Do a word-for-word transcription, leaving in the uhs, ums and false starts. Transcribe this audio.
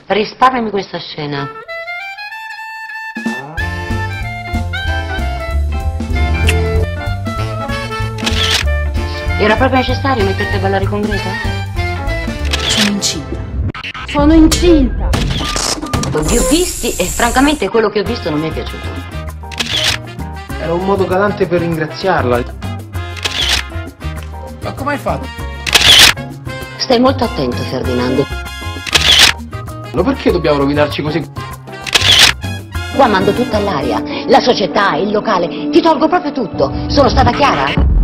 Risparmiami questa scena. Era proprio necessario metterti a ballare con Greta? Sono incinta. Sono incinta! Vi ho visti e francamente quello che ho visto non mi è piaciuto. Era un modo galante per ringraziarla. Ma come hai fatto? Stai molto attento, Ferdinando. Ma perché dobbiamo rovinarci così? Qua mando tutta all'aria. La società, il locale. Ti tolgo proprio tutto. Sono stata chiara?